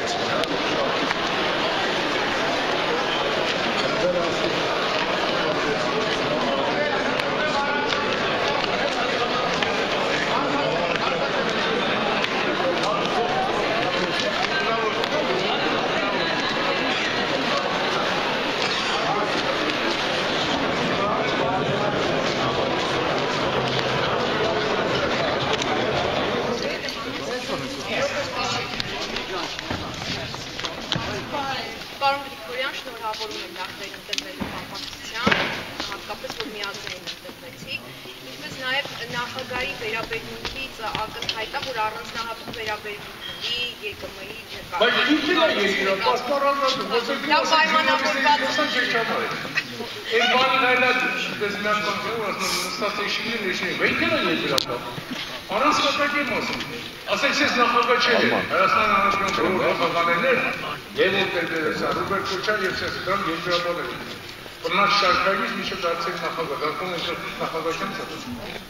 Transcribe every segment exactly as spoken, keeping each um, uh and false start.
Պարոն Գրիգորյան, շնորհավորում եմ նախ ընտրվելու կապակցությամբ, հատկապես որ միաձայն ընտրվեցիք։ Ինչպես նաև նախագահի վերաբերմունքից ակնհայտ է, որ առանձնահատուկ վերաբերմունք ունի ԵԿՄ-ի ներկայացուցիչ։ Բայց դուք եք երկիրը, պաշտպանական ոսեք Դա պայմանավորված է։ Այս բանը հայլա դες միան կոնկրետ նստատեշինի նշին, վեքել է երկիրապա։ Առանց կապակի մասում։ Ասեք ես նախագահ չէ, Հայաստանի Հանրապետության նախագահներ եւ օտերբերեսա Ռոբերտ Քոչարյան եւ Սերժան երկրապաներ։ Բնավ շարքայից միշտ դարձել նախագահ, դարձել են նախագահության ծառայ։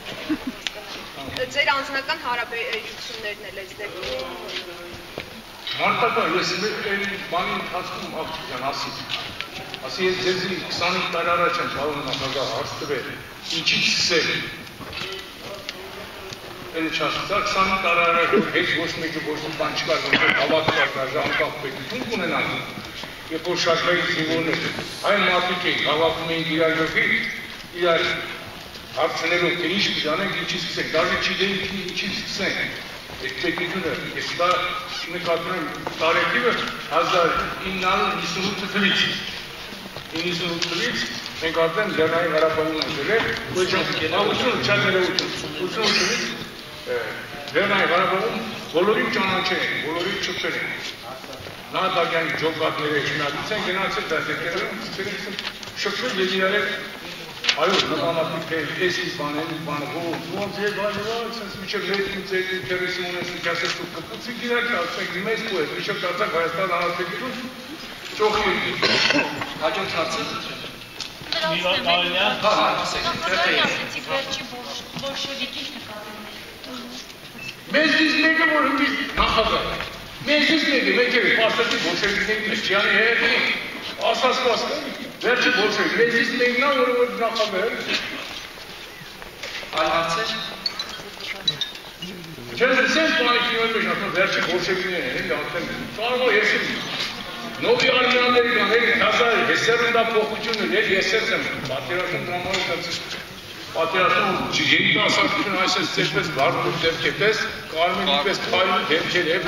Ձեր անձնական հարաբերություններն էլ այս դեպքում։ Մարտական, ես այն բանի ընթացքում աղջիկյան ասի։ Ասի ես ձեզի քսանհինգ տարի առաջ եմ պարոն նախագահ հարց տվել, ինչի սկսել։ Ele չասա քսանհինգ տարի առաջ heç ոչ մեկը ոչ մի բան չկար, որ հավատքար դաժան պետություն կունենան։ Երբ որ շարքային զինվորներ, այն մարդիկ էին հավաքում էին իրար յոգի, իրար հարցնելով, թե ինչ պիտանենք, ինչի սկսենք, դաժե չգիտեին ինչի սկսենք։ Այդ պետությունը, ես դա նկատում եմ տարեթիվը հազար ինը հարյուր հիսունութ թվականից։ իննսունութ թվականից մենք արդեն Լեռնային Ղարաբաղում ենք եղել, ութսուն չաներևություն, ութսուն թվականից Լեռնային Ղարաբաղում բոլորին ճանաչել են, բոլորին չփել են։ Նահատակյանի ջոկատները շնորհացան, գնացել դասերներում, ցույց շփվել եւ իրար այո, նմանատիպ է, էսի բաներ, բանը, ոնց է բանը, ասես միջև ներքին ձեր ինտերեսին ունեցին, ասես ու կպուցի իրար, ասեք մեծ ու է, միջև դարձակ Հայաստան Հանրապետություն ճոխի։ Հաջորդ հարցը Միլոտ Մեզից մեկը որ հնդի նախագահ է, մեզից մեկը, մեկ է, պաստակի բոլշևիկների մեջյանի հետ է, ասաս պաստակ, վերջի բոլշևիկ, մեզից մեկն է, որը որ նախագահ է։ Այլ հարցեր։ Չես սենց պանիքի նոր մեջ ասում, վերջի բոլշևիկներ են, արդեն, ծարվո ես եմ, նովի արմյանների կաների հազար հեսերն դա փոխություն էր, ես ես եմ, պատերաշուն դրամարոս պատերաշուն երիտասարդությունը այսպես ձերպես վարդուր դեպք է պես, կարմենի պես թայլու դեպքեր է։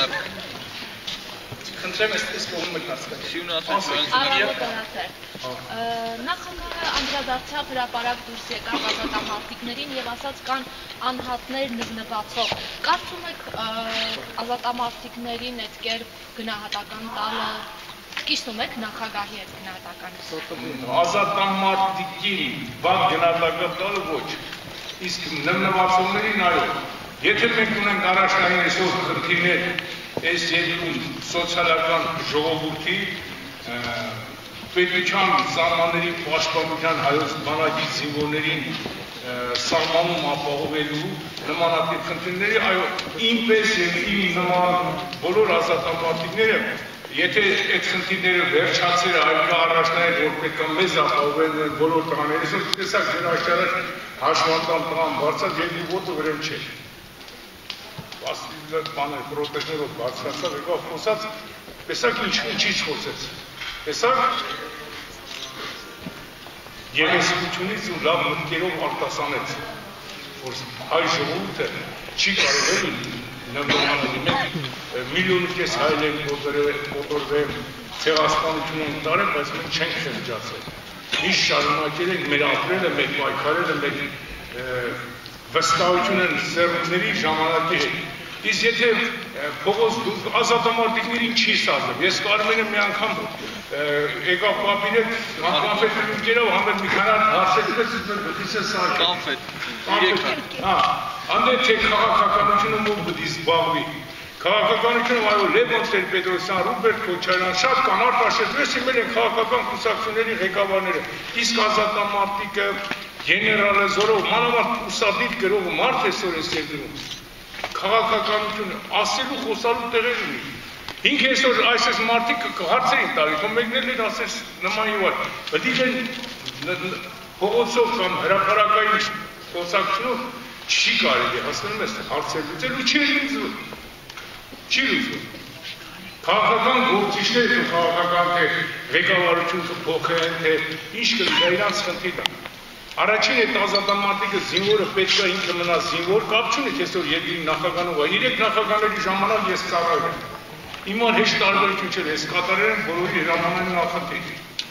Խնդրեմ ես կողմ եք հասկացել։ Արամը Կոնացեր, նախագահը անդրադարձավ հրապարակ դուրս եկավ ազատամարտիկներին և ասաց կան անհատներ նվնվածող։ Կարծում եք ազատամարտիկներին այդ կերպ գնահատական տալը կիսում եք նախագահի այդ գնահատականը։ Ազատամարտիկին վատ գնահատական տալը ոչ, իսկ նվնվածողներին այո։ Եթե մենք ունենք առաջնային այսօր խնդիրներ այս երկրում սոցիալական ժողովրդի պետության սահմանների պաշտպանության հայոց բանակի զինվորներին սահմանում ապահովելու նմանատիպ խնդիրների, այո, ինպես եւ իմ նման բոլոր ազատամարտիկները, եթե այդ խնդիրները վերջացել այլ կա առաջնային, որ պետք է մեզ ապահովել բոլոր տղաներից, տեսակ ձեր աշտարակ հաշվանդամ տղան բարձած երկի ոտը վրեմ չէ։ Բանը պրոտեժներով բարձրացավ, եկավ խոսած, տեսակ ինչից խոսեց, տեսակ երեսկությունից ու լավ մտքերով արտասանեց, որ հայ ժողովուրդը չի կարող նվնմանալի մենք միլիոն կես հայլ ենք մոտորվել, ցեղասպանություն ենք տարել, բայց մենք չենք խեղճացել։ Միշտ շարունակել ենք մեր ապրելը, մեր պայքարելը, մեր վստահություն են սերունդների ժամանակի հետ։ Իսկ եթե փողոց ազատամարտիկներին չի սազում, ես կարում եմ մի անգամ եկավ պապին հետ, կանֆետ լուկերով համեր մի քանար հարցեցպես մեր բդիս է սարկ։ Կանֆետ, իրեք հա, անդե թե քաղաքականությունը մոտ բդի զբաղվի։ Քաղաքականությունը այո Լևոն Տեր-Պետրոսյան, Ռոբերտ Քոչարյան, շատ կան արտաշերտվեց իմել են քաղաքական կուսակցությունների ղեկավարները, իսկ ազատամարտիկը, գեներալը զորով, մանավանդ ուսադիր գրող մարդ այսօր էս երկրում, քաղաքականությունը ասելու խոսալու տեղեր ունի, Ինքը այսօր այսպես մարդիկ հարցեր են տալի, կամ մեկներն են ասես նման եւ այլ։ Պետք է փողոցով կամ հրապարակային խոսակցությունով չի կարելի, հասկանում ես, հարցեր լուծել ու չի լուծվում։ Չի լուծվում։ Քաղաքական գործիչները ու քաղաքական թե ղեկավարությունը կփոխեն, թե ինչ կլինի, իրանց խնդիրն է։ Առաջին այդ ազատամարտիկը զինվորը պետք է ինքը մնա զինվոր, կապ չունի թե այսօր երկրի նախագահով է։ Երեք նախագահների ժամանակ ես ծառայել եմ։ Իմ հեշտ տարբերություն չէր, ես կատարել եմ բոլորի հրամանային նախնդիր։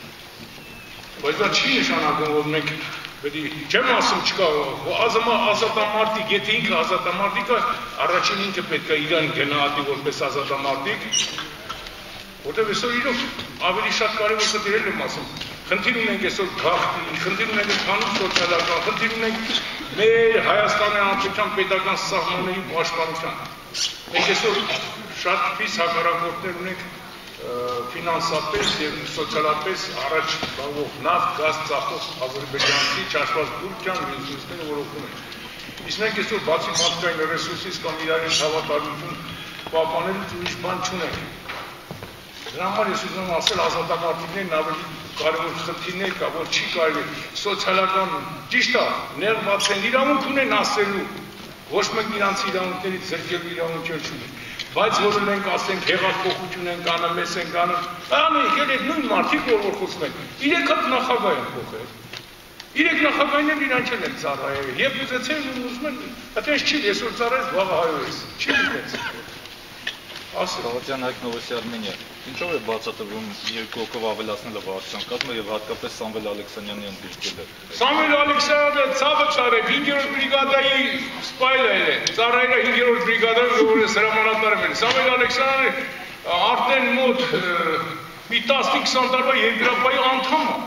Բայց դա չի նշանակում, որ մենք պետք է չեմ ասում չկա, ազատամարտիկ, եթե ինքը ազատամարտիկ է, առաջին ինքը պետք է իրան գնահատի որպես ազատամարտիկ, որտեղ այսօր իրոք ավելի շատ կարևոր խնդիրներ եմ ասում։ Խնդիր ունենք այսօր գաղտնի, խնդիր ունենք ընդհանուր սոցիալական, խնդիր ունենք մեր Հայաստանի Հանրապետության պետական սահմանների պաշտպանության։ Մենք այսօր շատ պիս հակառակորդներ ունենք ֆինանսապես եւ սոցիալապես առաջ բաղող նավթ, գազ ծախող ադրբեջանցի, չաշված Թուրքիան, ռեսուրսները, որ օգնում են։ Իսկ մենք այսօր բացի մարդկային ռեսուրսից կամ իրարից հավատարմություն պահպանելուց ուրիշ բան չունենք։ Դրա համար ես ուզում եմ ասել ազատամարտիկներն ավելի կարևոր խնդիրներ կա, որ չի կարելի սոցիալական ճիշտ է, ներված են, իրավունք ունեն ասելու, ոչ մեկ իրանց իրավունքներից զրկելու իրավունք չունի, բայց որ ունենք ասենք հեղափոխություն ենք անում, մեզ ենք անում, անում եկել նույն մարդիկ, որ խոսում են, իրեք հատ նախագահ են փոխել, իրեք նախագահներն իրան չեն են ծառայել, եւ ուզեցել ու ուզում են, այդպես չի, այսօր ծառայես, վաղը հայոց, չի այդպես։ Գավաթյան Հայկ Նովոսի Արմենիա, ինչով է բացատրվում երկու հոգով ավելացնելը վարչության կազմը եւ հատկապես Սամվել Ալեքսանյանի ընդգրկելը։ Սամվել Ալեքսանյանը ցավը ծառայել հինգերորդ բրիգադայի սպայլել է, ծառայել է հինգերորդ բրիգադայում, որը հրամանատարում են։ Սամվել Ալեքսանյանը արդեն մոտ մի տասնինը քսան տարվա երկրապահի անդամ է։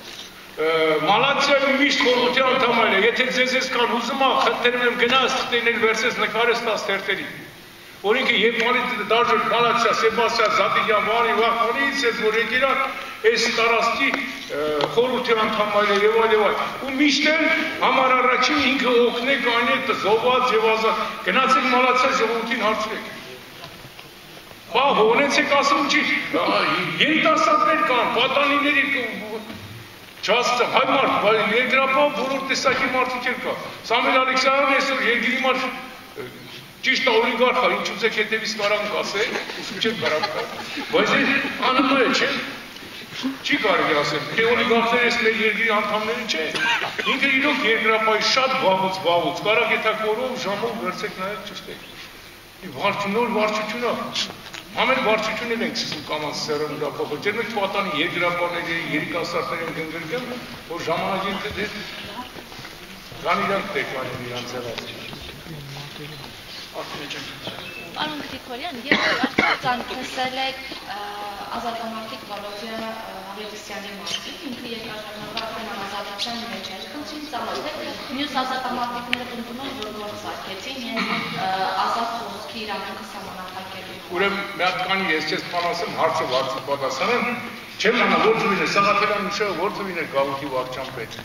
Մալացիայում միշտ խորհրդի անդամ է, եթե ձեզ ես կան ուզում ա, խնդրում եմ գնաս թղթերներ վերցես նկարես տաս թերթերի։ Որ ինքը երբ մալից դարժր Մալացիա, Սեբաստիան, Զատիկյան, Վանի, Վախոնից ես, որ եկիրա այս տարածքի խորհրդի անդամ այլ է եւ այլ եւ այլ։ Ու միշտ էլ համար առաջին ինքը օգնեք այն է զոհված եւ ազատ։ Գնացեք Մալացիա ժողովրդին հարցրեք։ Բա հոնեցեք ասում չի, երիտասարդներ կան, պատանիների չասծա, հայ մարդ, բայց երկրապահ բոլոր տեսակի մարդիկ կա։ Սամվել Ալեքսանյանը այսօր երկրի մարդ ճիշտ օլիգարխ է, ինչ ուզեք հետևից կարանք ասել, ուսում չեք կարանք ասել, բայց անհնար է, չէ, չի կարելի ասել, թե օլիգարխները ես մեր երկրի անդամները չէ, ինքը իրոք երկրապահի շատ վաղուց վաղուց, կարակ եթակորով, ժամով վերցեք նայեք ճիշտ եք, նոր վարչություն է, ամեն վարչություններ ենք սկսում կամանց սերն ուրապախել, ջեր մեկ պատանի երկրապահների, երիկասարդներ են գնդրկեմ, որ ժամանակին դեր կան իրանք տեքվանին իրանք ձևացի։ Պարոն Գրիգորյան, երբ արդեն խոսել եք ազատամարտիկ Վալոդիա Ավետիսյանի մասին, ինքը երկրաշարժական ազատության մեջ էր, խնդրին ծանոթել, մյուս ազատամարտիկները պնդում են, որ գործ սարքեցին եւ ազատ խոսքի իրավունքը սահմանափակելու։ Ուրեմն մի հատ կանի ես չես բան ասեմ, հարցը հարցը պատասխանեմ, չեմ անա որ ծույն է, Սաղաթելյան Միշը որ ծույն է գաղութի վարչան պետ։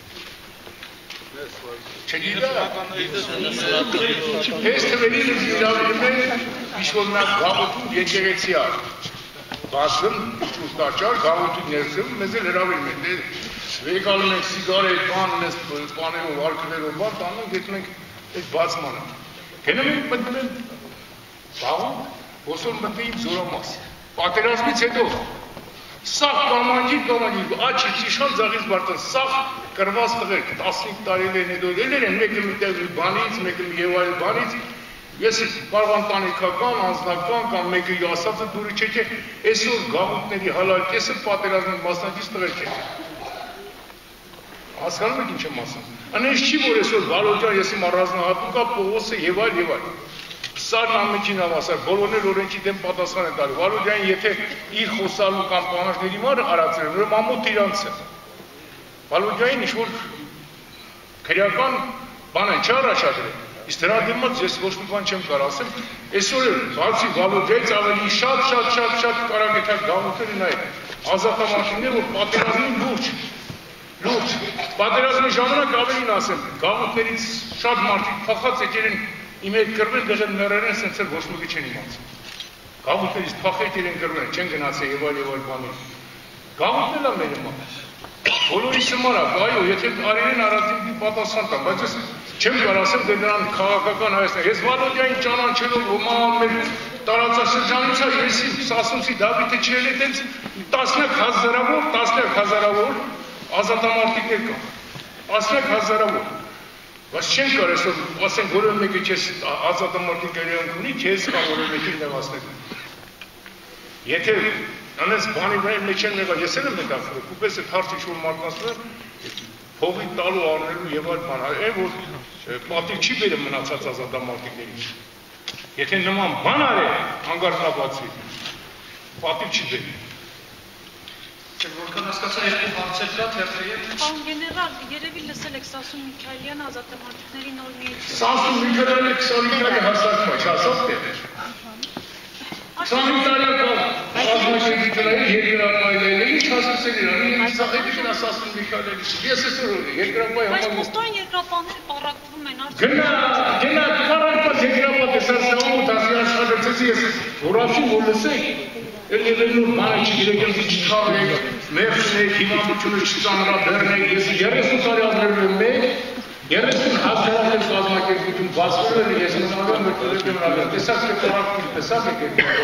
Ես թվերին իրավինում է իշվոր նա գաղութում եկեղեցի ար, բասում, ուստաճար, գաղութի ներսում, մեզ էլ հրավինում են, վեկալում ենք սիգար է, բանն ես պաներով, արկներով, բան, տանում, գետում ենք այդ բացմանը։ Գենում ենք մտնում են բաղում, ոսոր մտնում զորամաս, պատերազմից հետո, սաղ կամանջիր, կամանջիր, աչի, ճիշան ձաղից բարտան, սաղ կրված տղեր, տասնինք տարիներն հետո, էլեր են մեկը մի տեղ մի բանից, մեկը մի և այլ բանից, ես կարող տանիքական, անձնական կամ մեկը ասածը դուրի չէ չէ, այսօր գաղութների հալալ կեսը պատերազմեն մասնակից տղեր չէ։ Հասկանում եք ինչ եմ ասում։ Անես չի, որ այսօր Վալոդյան ես իմ առանձնահատուկ կա Պողոսը և այլ և այլ։ Սարն ամենքին հավասար, բոլորներ օրենքի դեմ պատասխան են տալու, Վալոդյանը եթե իր խոսալու կամ պահանջների մարը արածել, ուրեմն ամոթ իրանց է։ Վալոդյանին ինչ-որ քրեական բան են չառաջադրել, իսկ դրա դիմաց ես ոչ մի բան չեմ կարող ասեմ, այսօր էլ բացի Վալոդյայից ավելի շատ շատ շատ շատ կարագեթակ գաղութներ են այդ ազատամարտիկներ, որ պատերազմին լուրջ, լուրջ, պատերազմի ժամանակ ավելին ասեմ, գաղութներից շատ մարդիկ փախած եկել են իմ հետ կրվել դեղեն մերերեն սենց էլ ոչ մեկի չեն իմացել։ Գաղութներից փախետ իրեն գրում են, չեն գնացել եւ այլ եւ այլ բաներ։ Գաղութն էլ է մեր հիմա։ Բոլորի համար է, այո, եթե արին առանձին պատասխան տա, բայց ես չեմ կարող ասեմ դե նրան քաղաքական Հայաստան։ Ես Վալոդյային ճանաչելով ոմանալ մեր տարածաշրջանից է, ես Սասունցի Դավիթը չել է տենց տասնյակ հազարավոր, տասնյակ հազարավոր ազատամարտիկներ կան։ Տասնյակ հազարավոր։ Բայց չեն կարող այսօր ասենք որևէ մեկը չես ազատամարտիկների ունի, չես կարող որևէ մեկին նեղացնել։ Եթե անես բանի վրա մեջ են եղած, ես էլ եմ մետաֆորը, ուպես այդ հարցի շուր մարդկանցները փողի տալու առնելու եւ այլ բան, այն որ պատիվ չի բերում մնացած ազատամարտիկներին։ Եթե նման բան արել, անգարտնաբացի, պատիվ չի բերում։ Որքան հասկացա երկու հարցեր կա, թերթեև։ Պարոն գեներալ, երևի լսել եք Սասուն Միքայելյանը ազատամարտիկների նոր միություն։ Սասուն Միքայելյանը քսանհինգ տարի հաստատվում է, չասած դեր։ քսանհինգ տարի ազգային երկրապահել է, ինչ հասցել իրան, ինչ սաղեդի գնա Սասուն Միքայելյանի։ Ես ես որ երկրապահի Բայց համար փոստային երկրապահները պարակվում են արդյոք։ Գնա, գնա, պարակված երկրապահ տեսարսաում ու դասի աշխատեցի ես, որ ասում որ լսեք, Ele nu bani ci direct în cicale, merge, chimamiciunul și țanra berne, este iar sunt care au vreme mei, iar sunt hazara de plasma că cu un vasculă, este un avem de de la de să se corect pe să se că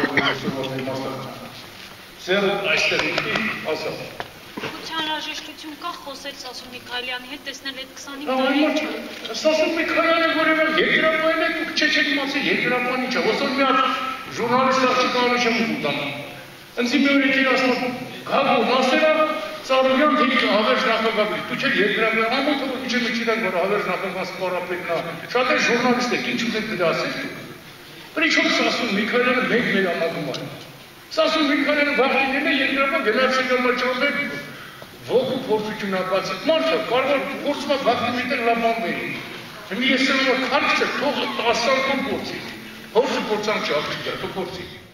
Ser այստեղի ասա։ Գուցե անհրաժեշտություն կա խոսել Սասուն Միքայելյանի հետ, տեսնել այդ քսանհինգ տարի։ Սասուն Միքայելյանը որևէ երկրապահել է, դուք չեք իմացել երկրապահն ինչ է, ոսոր մի հատ ժուրնալիստ աղջիկանը չեմ ուտան։ Ընձի մի օր եկել ասում, գաղու, ասերա Ծառույան թիք հավերժ նախագահի, դու չեք երկրապահել, ամոթը որ իջեմ իջիդակ, որ հավերժ նախագահ սպարապետն է, շատ է ժուրնալիստ եք, ինչ ուզեք դրա ասեք դուք։ Պրիչոմ Սասուն Միքայելյանը մեկ մեր ամագում է։ Սասուն Միքայելյանը վաղինին է երկրապահ գնացել մրջոբեք ոգու փորձություն ապացել։ Մարդը կարող փորձում է վաղին միտեղ լապան բերի։ Հիմի ես եմ որ քարք չէ, թող տասան կոմ փորձի։ Փորձը փորձանք չի աղջիկը, թող փորձի։